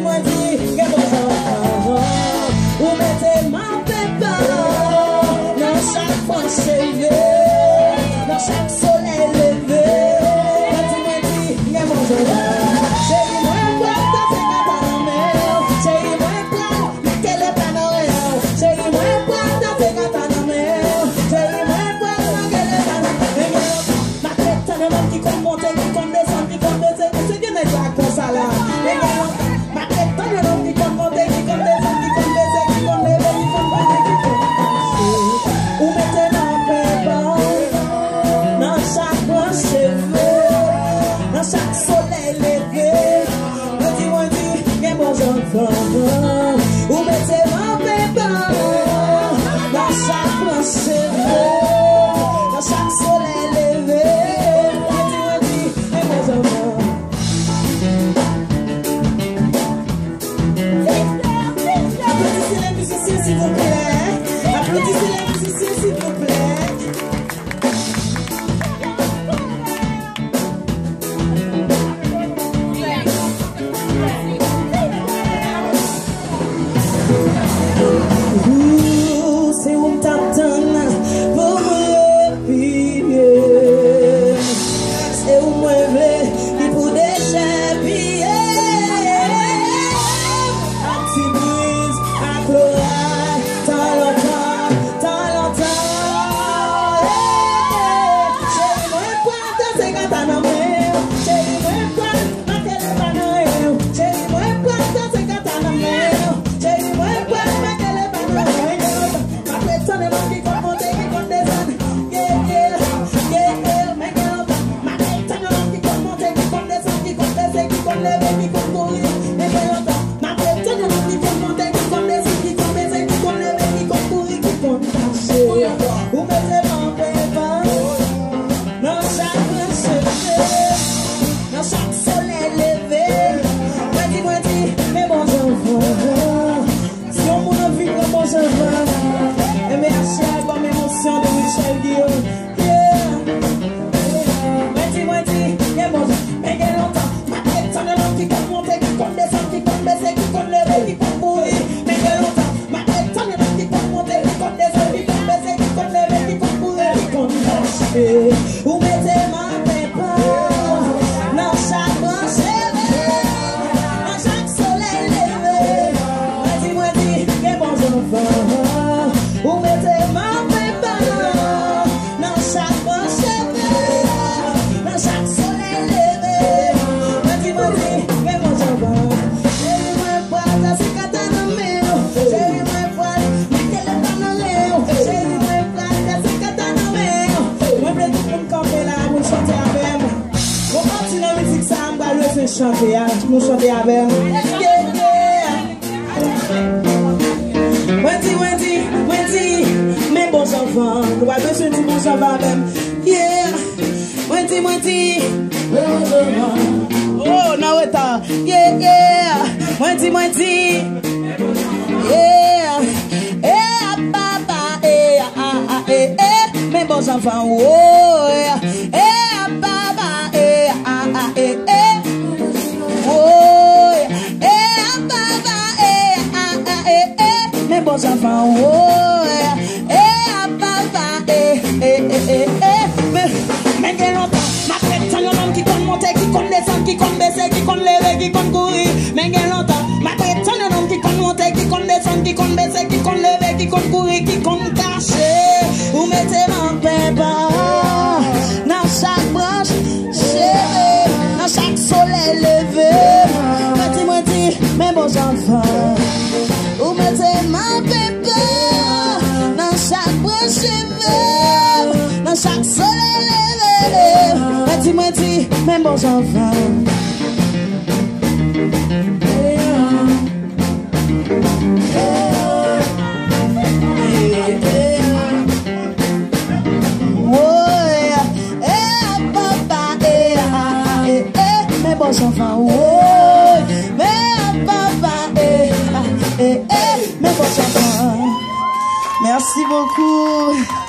dis-moi, dis, que bon enfant. Ou mettez ma pépa dans chaque pensée, dans chaque soleil levé. Dis-moi, dis, que bon enfant. Chérie, moi, quoi, t'as fait qu'à ta main. Chérie, moi, quoi, mais quelle est ta main. Chérie, moi, quoi, t'as fait qu'à ta main. Chérie, moi, quoi, quelle est ta main. Ma tête, t'as un homme qui compte monter, qui compte descendre, qui compte baisser. C'est que n'est pas comme ça là. Ma tête, t'as un homme qui compte monter, qui compte descendre, qui compte baisser, qui compte lever, qui compte monter, qui compte passer. Ou mettez ma pépa dans chaque branche cheveux, dans chaque soleil levé. Dis-moi, dis, que bon enfant. Ou mettez ma pépa dans chaque branche cheveux, dans chaque soleil levé. Dis-moi, dis, que bon enfant. Applaudissez les musiciens s'il vous plaît. Applaudissez les musiciens s'il vous plaît. C'est où t'attends pour me piller. C'est où moi veux qui pour déchets piller. Un petit brise, un chloride, tant longtemps. Chérie, moi, quoi, t'as fait qu'à ta main. Chérie, moi, quoi, ma quelle est ta main. Chérie, moi, quoi, t'as fait qu'à ta main. Chérie, moi, quoi, ma quelle est ta main. Ma tête, t'en est l'homme qui compte monter, qui compte descendre. Ma tête, t'en est l'homme qui compte monter, qui compte descendre, qui compte baisser, qui compte lever, qui compte courir. Ma tête, t'en est l'homme qui compte monter, qui compte descendre, qui compte baisser, qui compte lever, qui compte courir, qui compte marcher. Ou mettez mon pépa dans chaque cheveux, dans chaque soleil levé. Dis-moi, dis, mes bons enfants. Si on m'en a vu comme bons enfants, et merci à comme émotion de Michel Guillaume. Dis-moi, dis, mes bons enfants. Mais quel longtemps, ma tête, t'en est l'homme qui compte monter, qui compte descendre, qui compte baisser, qui compte lever, qui compte courir. Mais quel longtemps, ma tête, t'en est l'homme qui compte monter, qui compte descendre, qui compte baisser, qui compte lever, qui compte courir, qui compte marcher. Ou mettez ma pépa dans chaque branche élevée, dans chaque soleil levé. Dis-moi, dis, mes bons enfants. Ou mettez ma pépa dans chaque branche élevée, dans chaque soleil levé. Dis-moi, dis, mes bons enfants. Chérie, moi, pas ta cicatane en main. Chérie, moi, pas mais quelle est ta main. Chérie, moi, pas ta cicatane en main. Moi, je veux tout le monde camper là, pour chanter avec moi. On continue la musique, ça, on va le faire chanter, nous chanter avec moi. Wendy, mes bons enfants, nous avons besoin de bons enfants même. Yeah, Wendy, oh, now it's all, yeah, Wendy, yeah, papa, mes bons enfants, oh, yeah, papa, oh, papa, mes bons enfants, oh, papa, mais quel longtemps, ma tête, t'en est l'homme qui compte monter, qui compte descendre, qui compte baisser, qui compte lever, qui compte courir. Mais quel longtemps, ma tête, t'en est l'homme qui compte monter, qui compte descendre, qui compte baisser, qui compte lever, qui compte courir, qui compte cacher. Ou mettez mon pépa dans chaque branche cheveux, dans chaque soleil levé. Dis-moi, dis, mes bons enfants. Ou mettez mon pépa dans chaque branche cheveux, dans chaque soleil levé. Dis-moi, dis, mes bons enfants. Mes bons enfants, oh, mais papa, mes bons enfants. Merci beaucoup.